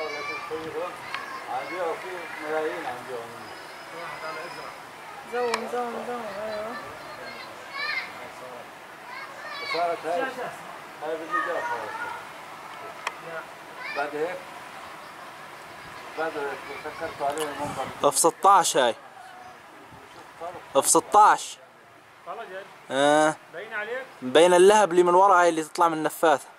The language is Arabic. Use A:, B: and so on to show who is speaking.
A: عندي في ملايين عندهم.
B: زوم ايوه.
A: صارت هاي باللي جاب بعد هيك سكرت عليه المنبر.
C: في 16 هاي. في 16.
D: والله جد؟
C: اه
D: باين عليك؟
C: مبين اللهب اللي من ورا هاي اللي تطلع من النفاثة.